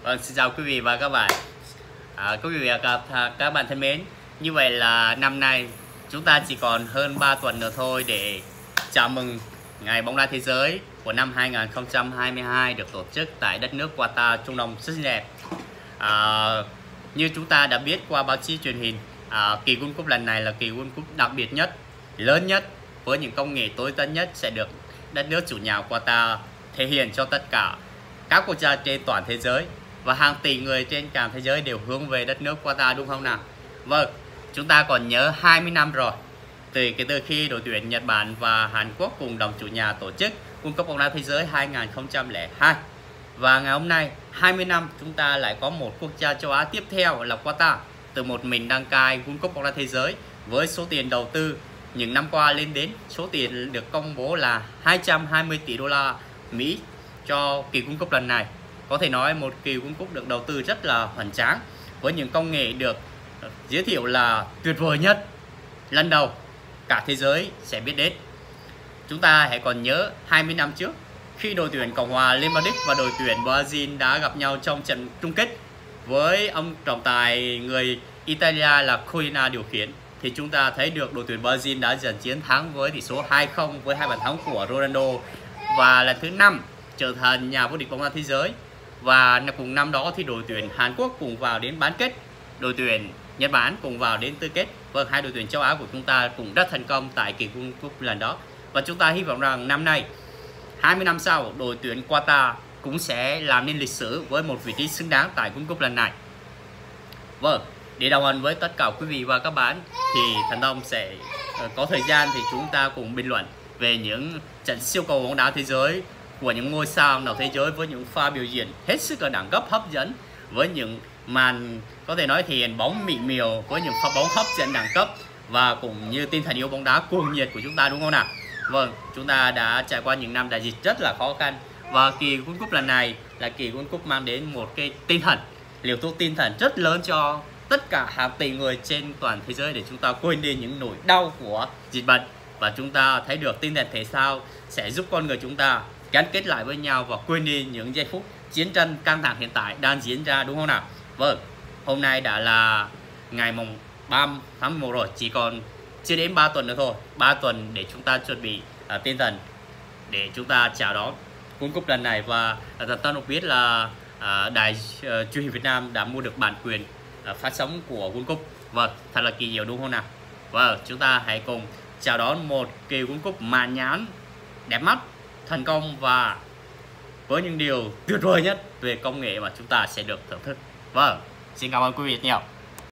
Vâng, xin chào quý vị và các bạn. Quý vị và các bạn thân mến, như vậy là năm nay chúng ta chỉ còn hơn 3 tuần nữa thôi để chào mừng Ngày bóng đá thế giới của năm 2022 được tổ chức tại đất nước Qatar, Trung Đông rất xinh đẹp. Như chúng ta đã biết qua báo chí truyền hình, kỳ World Cup lần này là kỳ World Cup đặc biệt nhất, lớn nhất, với những công nghệ tối tân nhất sẽ được đất nước chủ nhà Qatar thể hiện cho tất cả các quốc gia trên toàn thế giới, và hàng tỷ người trên cả thế giới đều hướng về đất nước Qatar, đúng không nào? Vâng, chúng ta còn nhớ 20 năm rồi từ khi đội tuyển Nhật Bản và Hàn Quốc cùng đồng chủ nhà tổ chức World Cup bóng đá thế giới 2002. Và ngày hôm nay 20 năm chúng ta lại có một quốc gia châu Á tiếp theo là Qatar từ một mình đăng cai World Cup bóng đá thế giới với số tiền đầu tư những năm qua lên đến số tiền được công bố là 220 tỷ đô la Mỹ cho kỳ World Cup lần này. Có thể nói một kỳ World Cup được đầu tư rất là hoành tráng với những công nghệ được giới thiệu là tuyệt vời nhất, lần đầu cả thế giới sẽ biết đến. Chúng ta hãy còn nhớ 20 năm trước khi đội tuyển Cộng hòa Liên bang Đức và đội tuyển Brazil đã gặp nhau trong trận chung kết với ông trọng tài người Italia là Collina điều khiển, thì chúng ta thấy được đội tuyển Brazil đã giành chiến thắng với tỷ số 2-0 với 2 bàn thắng của Ronaldo, và lần thứ 5 trở thành nhà vô địch bóng đá thế giới. Và cùng năm đó thì đội tuyển Hàn Quốc cùng vào đến bán kết, đội tuyển Nhật Bản cùng vào đến tứ kết. Vâng, hai đội tuyển châu Á của chúng ta cũng rất thành công tại kỳ World Cup lần đó. Và chúng ta hy vọng rằng năm nay, 20 năm sau, đội tuyển Qatar cũng sẽ làm nên lịch sử với một vị trí xứng đáng tại World Cup lần này. Vâng, để đồng hành với tất cả quý vị và các bạn thì Thành Long sẽ có thời gian thì chúng ta cùng bình luận về những trận siêu cầu bóng đá thế giới của những ngôi sao nào thế giới, với những pha biểu diễn hết sức là đẳng cấp, hấp dẫn, với những màn có thể nói thể hiện bóng mịn miều, với những pha bóng hấp dẫn đẳng cấp, và cũng như tinh thần yêu bóng đá cuồng nhiệt của chúng ta, đúng không nào? Vâng, chúng ta đã trải qua những năm đại dịch rất là khó khăn, và kỳ World Cup lần này là kỳ World Cup mang đến một cái tinh thần, liều thuốc tinh thần rất lớn cho tất cả hàng tỷ người trên toàn thế giới để chúng ta quên đi những nỗi đau của dịch bệnh, và chúng ta thấy được tinh thần thể thao sẽ giúp con người chúng ta gắn kết lại với nhau và quên đi những giây phút chiến tranh căng thẳng hiện tại đang diễn ra, đúng không nào? Vâng, hôm nay đã là ngày mùng 3 tháng 11 rồi, chỉ còn chưa đến 3 tuần nữa thôi, 3 tuần để chúng ta chuẩn bị tinh thần để chúng ta chào đón World Cup lần này. Và ta được biết là đài truyền hình Việt Nam đã mua được bản quyền phát sóng của World Cup. Vâng, thật là kỳ diệu, đúng không nào? Vâng, chúng ta hãy cùng chào đón một kỳ World Cup mãn nhãn, đẹp mắt, thành công và với những điều tuyệt vời nhất về công nghệ mà chúng ta sẽ được thưởng thức. Vâng, xin cảm ơn quý vị nhiều.